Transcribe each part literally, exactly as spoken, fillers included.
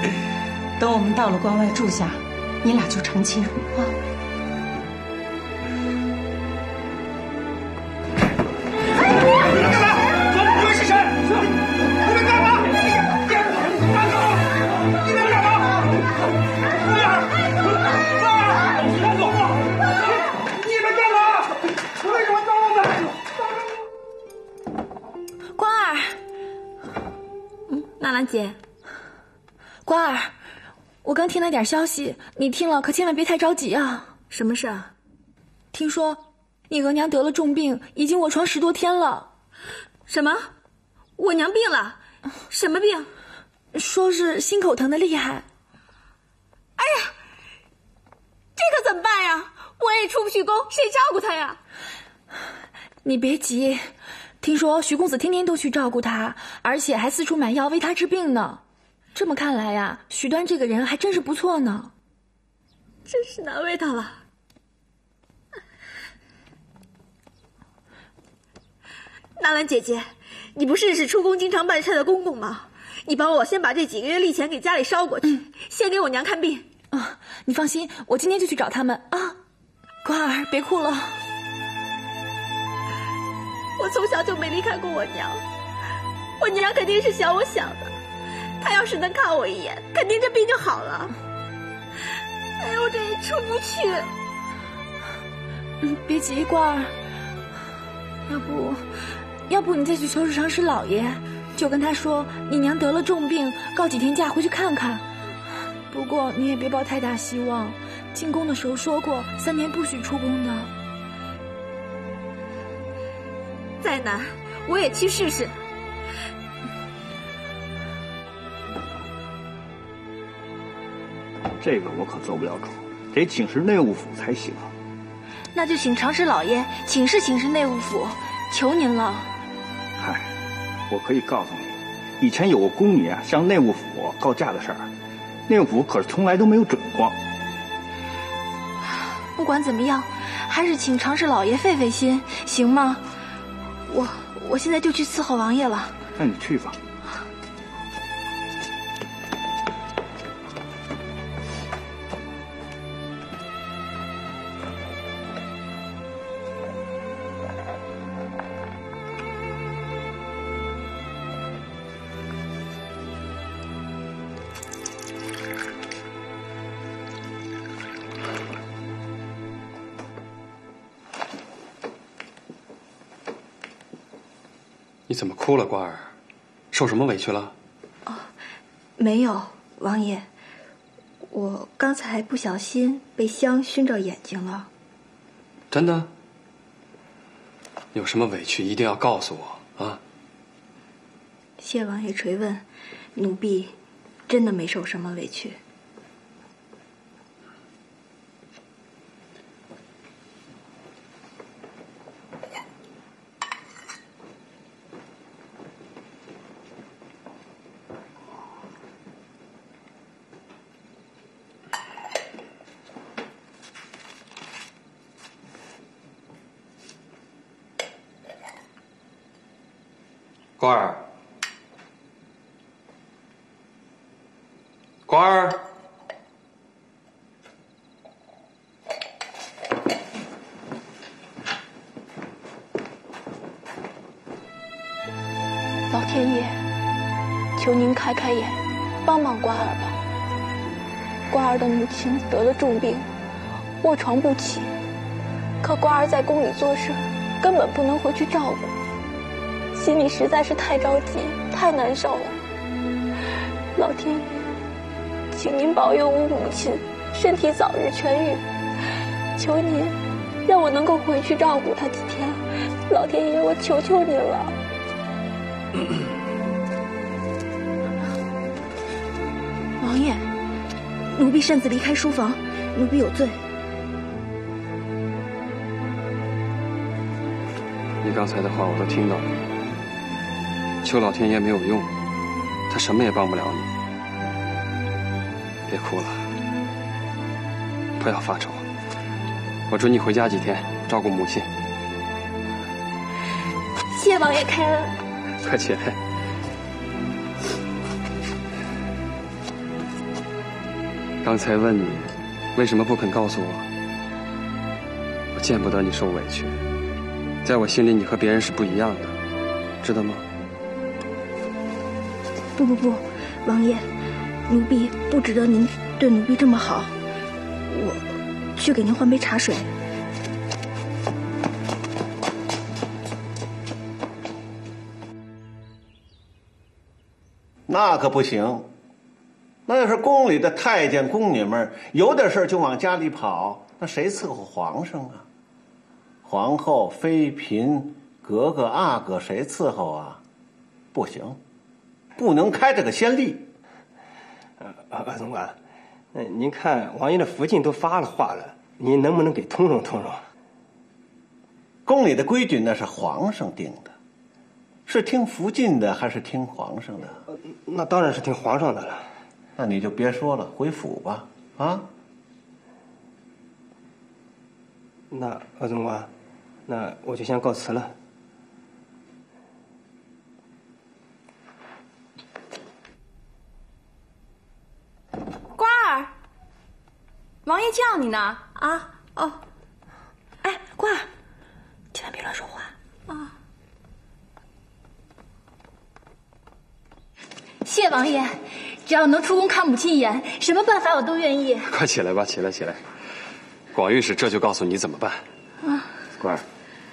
等我们到了关外住下，你俩就成亲啊。 纳兰姐，关儿，我刚听了点消息，你听了可千万别太着急啊！ 什么事啊？ 听说你额娘得了重病，已经卧床十多天了。 什么？我娘病了？什么病？ 说是心口疼的厉害。 哎呀，这可怎么办呀？我也出不去宫，谁照顾她呀？ 你别急。听说徐公子天天都去照顾他，而且还四处买药为他治病呢。这么看来呀，许端这个人还真是不错呢。 真是难为他了。纳兰姐姐，你不是是出宫经常办事的公公吗？你帮我先把这几个月例钱给家里捎过去，嗯、先给我娘看病。 啊，你放心，我今天就去找他们啊。关儿，别哭了。 我从小就没离开过我娘，我娘肯定是想我想的，她要是能看我一眼，肯定这病就好了。哎呦，我这也出不去。 嗯，别急，关儿，要不，要不你再去求求长史老爷，就跟他说你娘得了重病，告几天假回去看看。不过你也别抱太大希望，进宫的时候说过，三年不许出宫的。 再难，我也去试试。 这个我可做不了主，得请示内务府才行。 那就请长史老爷请示请示内务府，求您了。 嗨，我可以告诉你，以前有个宫女啊向内务府告假的事儿，内务府可是从来都没有准过。 不管怎么样，还是请长史老爷费费心，行吗？我我现在就去伺候王爷了。 那你去吧。 你怎么哭了，关儿？受什么委屈了？ 哦，没有，王爷，我刚才不小心被香熏着眼睛了。 真的？有什么委屈一定要告诉我啊！ 谢王爷垂问，奴婢真的没受什么委屈。 关儿，关儿， 老天爷，求您开开眼，帮帮关儿吧。关儿的母亲得了重病，卧床不起，可关儿在宫里做事，根本不能回去照顾。心里实在是太着急，太难受了。老天爷，请您保佑我母亲身体早日痊愈，求您让我能够回去照顾她几天。老天爷，我求求您了。王爷，奴婢擅自离开书房，奴婢有罪。 你刚才的话我都听到了。求老天爷没有用，他什么也帮不了你。别哭了，不要发愁。我准你回家几天，照顾母亲。 谢王爷开恩。 快起来。 刚才问你为什么不肯告诉我，我见不得你受委屈。在我心里，你和别人是不一样的，知道吗？ 不不不，王爷，奴婢不值得您对奴婢这么好。我去给您换杯茶水。 那可不行，那要是宫里的太监宫女们有点事就往家里跑，那谁伺候皇上啊？皇后、妃嫔、格格、阿哥，谁伺候啊？不行，不能开这个先例。 呃，鄂总管，那您看王爷的福晋都发了话了，您能不能给通融通融？ 宫里的规矩那是皇上定的，是听福晋的还是听皇上的？ 呃、那当然是听皇上的了。 那你就别说了，回府吧。啊？ 那鄂总管，那我就先告辞了。 瓜儿，王爷叫你呢。 啊，哦， 哎，瓜儿，千万别乱说话啊！ 谢王爷，只要能出宫看母亲一眼，什么办法我都愿意。 快起来吧，起来起来！广御史这就告诉你怎么办。 啊， 官儿，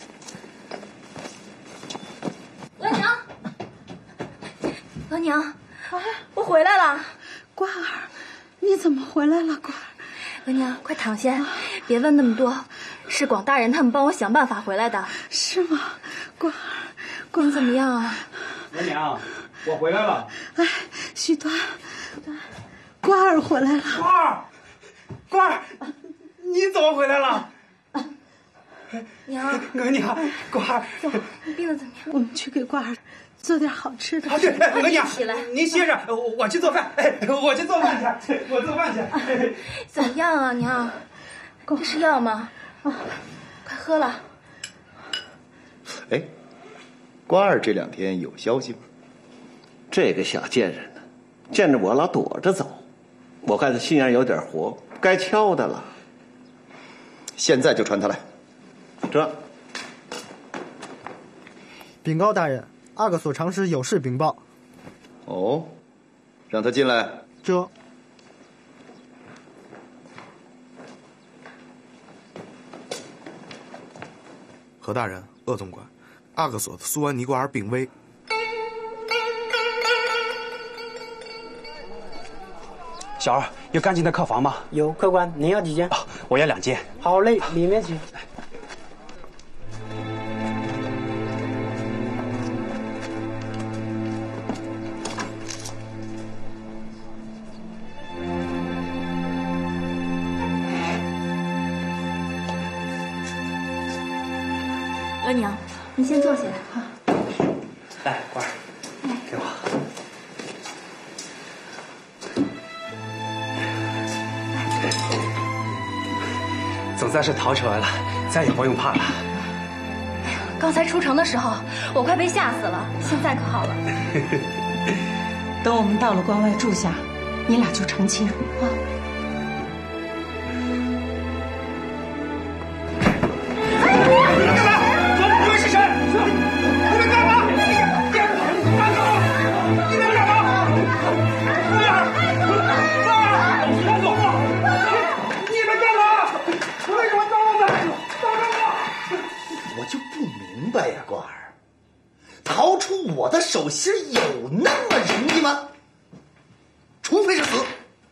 额娘，额娘，啊，我回来了。 瓜儿，你怎么回来了？瓜儿， 额娘，快躺下，别问那么多。是广大人他们帮我想办法回来的。 是吗？瓜儿，瓜儿怎么样啊？ 额娘，我回来了。 哎，许端，瓜儿回来了。 瓜儿，瓜儿，你怎么回来了？ 娘， 额娘，瓜儿， 走，你病得怎么样？ 我们去给瓜儿做点好吃的。 啊，对，额娘， 起来， 您歇着，我我去做饭。哎，我去做饭去，我做饭去。 怎么样啊，娘？这是药吗？啊，快喝了。 哎，瓜儿这两天有消息吗？ 这个小贱人呢，见着我老躲着走，我看他心眼有点活，该敲的了。 现在就传他来。 这， 禀告大人，阿哥所长史有事禀报。 哦，让他进来。 这。 何大人，鄂总管，阿哥所的苏安妮瓜尔病危。 小二，有干净的客房吗？ 有，客官，您要几间？ 哦，我要两间。 好嘞，里面请。 额娘，你先坐下来。好。 来，官儿，给我。总算是逃出来了，再也不用怕了。 哎呀，刚才出城的时候，我快被吓死了，现在可好了。 等我们到了关外住下，你俩就成亲啊。 明白呀，瓜儿，逃出我的手心有那么容易吗？除非是死。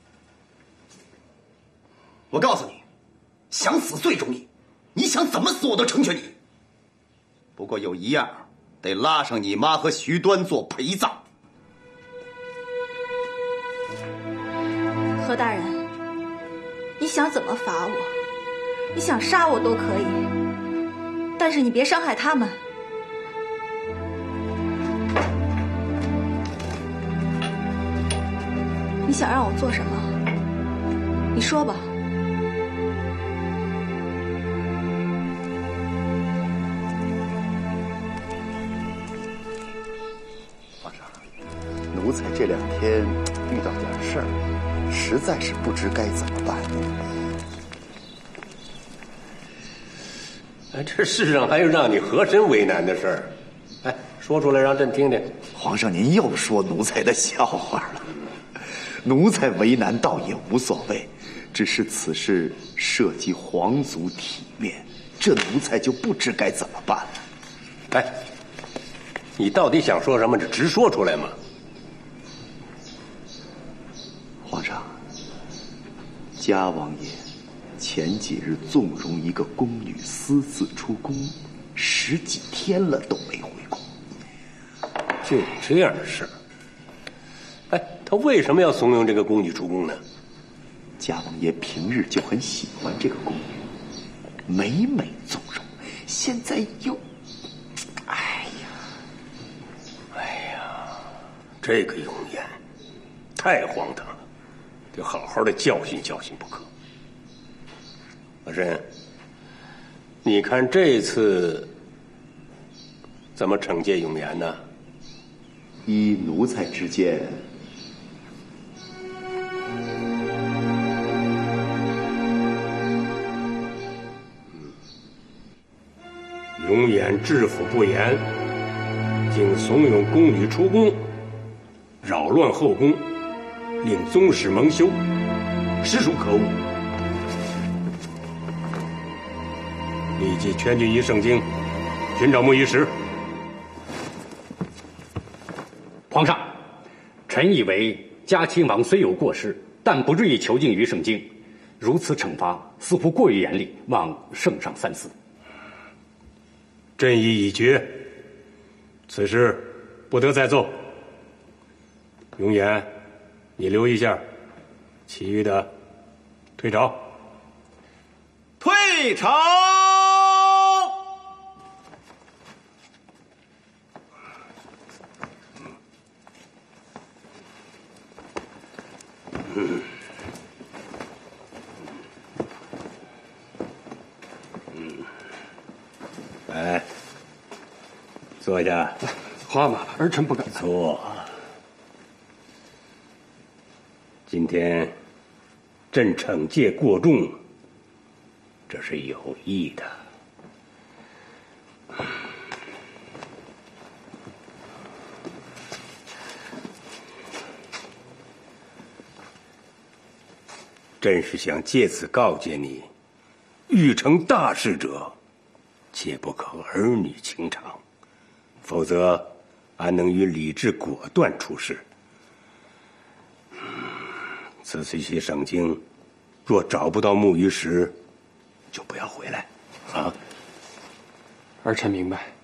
我告诉你，想死最容易，你想怎么死我都成全你。不过有一样，得拉上你妈和徐端做陪葬。 何大人，你想怎么罚我？你想杀我都可以。但是你别伤害他们。你想让我做什么？你说吧。 皇上，奴才这两天遇到点事儿， 实在是不知该怎么办。 哎，这世上还有让你和珅为难的事儿？哎，说出来让朕听听。 皇上，您又说奴才的笑话了。奴才为难倒也无所谓，只是此事涉及皇族体面，这奴才就不知该怎么办了。 哎，你到底想说什么？这直说出来嘛。 皇上，嘉王爷前几日纵容一个宫女私自出宫，十几天了都没回宫。 就这样的事儿？哎，他为什么要怂恿这个宫女出宫呢？ 嘉王爷平日就很喜欢这个宫女，每每纵容，现在又……哎呀， 哎呀，这个永言太荒唐了，得好好的教训教训不可。和珅，你看这次怎么惩戒永言呢？ 依奴才之见， 永言治府不严，竟怂恿宫女出宫，扰乱后宫，令宗室蒙羞，实属可恶。立即全军移盛京，寻找穆医师。 皇上，臣以为嘉亲王虽有过失，但不至于囚禁于盛京，如此惩罚似乎过于严厉，望圣上三思。 朕意已决，此事不得再奏。永言，你留一下，其余的退朝。 退朝。 嗯。来，坐下。 皇马，儿臣不敢坐。今天朕惩戒过重，这是有意的。朕是想借此告诫你，欲成大事者，切不可儿女情长，否则安能与理智果断处事？此次去盛京，若找不到木鱼石，就不要回来，啊！ 儿臣明白。